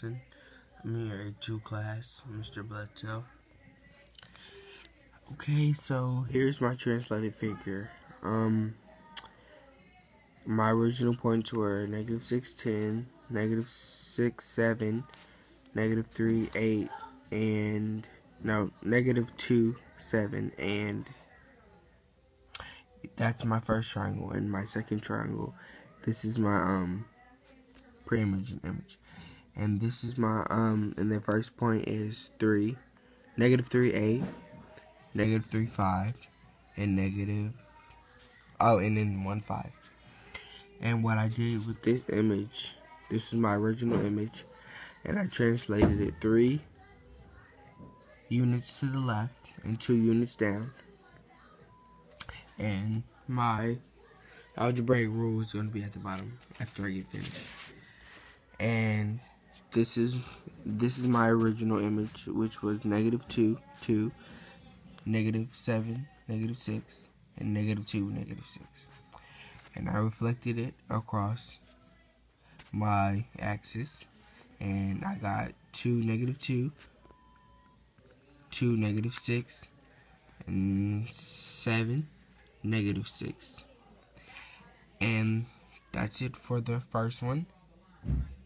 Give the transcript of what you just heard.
Johnson. I'm here at 2 class, Mr. Bledsoe. Okay, so here's my translated figure. My original points were -610, -6 7, -3 8, and -2 7, and that's my first triangle. And my second triangle, this is my pre-image image. And this is my and the first point is 3, -3 8, -3 5, and and then 1 5. And what I did with this image, this is my original image, and I translated it 3 units to the left and 2 units down. And my algebraic rule is going to be at the bottom after I get finished. And this is my original image, which was -2 2, -7 -6, and -2 -6. And I reflected it across my axis, and I got 2 -2, 2 -6, and 7 -6. And that's it for the first one.